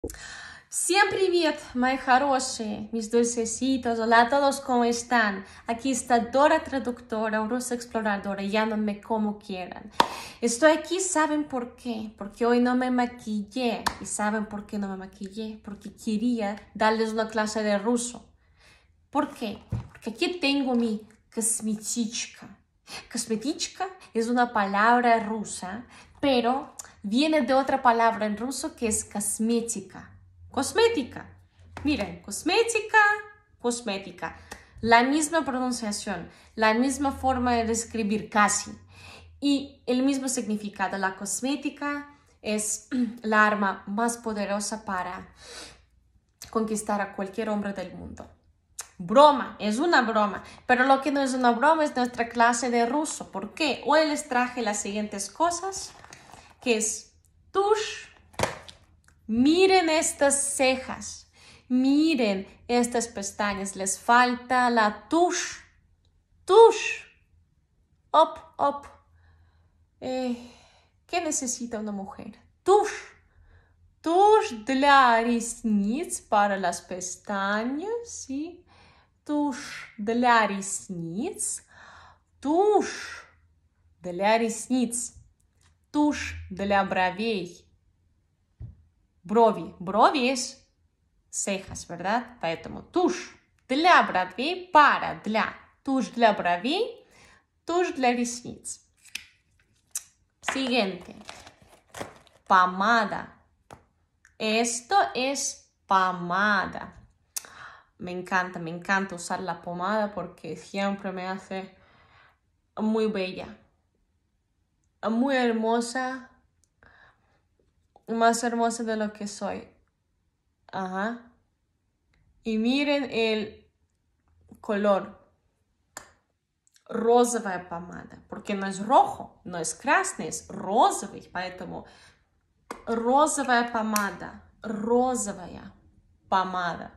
Всем привет, мои хорошие, mis dulcecitos. Hola a todos, ¿cómo están? Aquí está Dora Traductora, Rusa Exploradora, llámenme como quieran. Estoy aquí, ¿saben por qué? Porque hoy no me maquillé. ¿Y saben por qué no me maquillé? Porque quería darles una clase de ruso. ¿Por qué? Porque aquí tengo mi косметичка. Косметичка es una palabra rusa, pero viene de otra palabra en ruso que es cosmética. Cosmética. Miren, cosmética, cosmética. La misma pronunciación, la misma forma de escribir casi. Y el mismo significado. La cosmética es la arma más poderosa para conquistar a cualquier hombre del mundo. Broma, es una broma, pero lo que no es una broma es nuestra clase de ruso. ¿Por qué? Hoy les traje las siguientes cosas, que es tush. Miren estas cejas, miren estas pestañas, les falta la tush. Tush. Up, up. ¿Qué necesita una mujer? Tush. Tush для ресниц, para las pestañas, ¿sí? Тушь для ресниц, тушь для ресниц, тушь для бровей. Брови. Брови es cejas, ¿verdad? Поэтому тушь для бровей, para, для. Тушь для бровей, тушь для ресниц. Siguiente. Pomada. Esto es pomada. Me encanta usar la pomada porque siempre me hace muy bella, muy hermosa, más hermosa de lo que soy. Ajá. Y miren el color. Розовая помада, porque no es rojo, no es красный, es розовый, поэтому розовая помада, розовая помада.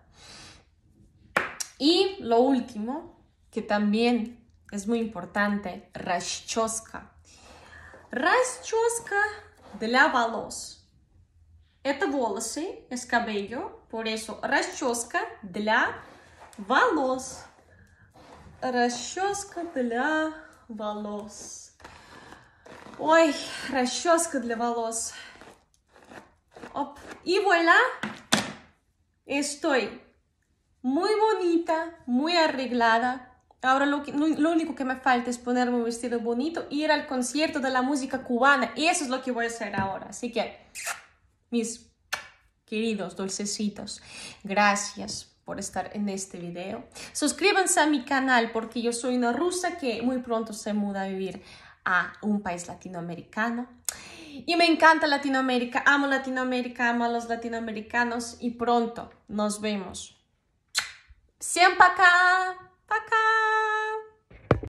Y lo último, que también es muy importante, расческа. Расческа для волос. Это волосы, es cabello, por eso расческа для волос. Расческа для волос. Ой, расческа для волос. Оп. Y voilà, estoy muy bonita, muy arreglada. Ahora lo único que me falta es ponerme un vestido bonito e ir al concierto de la música cubana. Y eso es lo que voy a hacer ahora. Así que, mis queridos dulcecitos, gracias por estar en este video. Suscríbanse a mi canal porque yo soy una rusa que muy pronto se muda a vivir a un país latinoamericano. Y me encanta Latinoamérica, amo a los latinoamericanos y pronto nos vemos. Всем пока! Пока!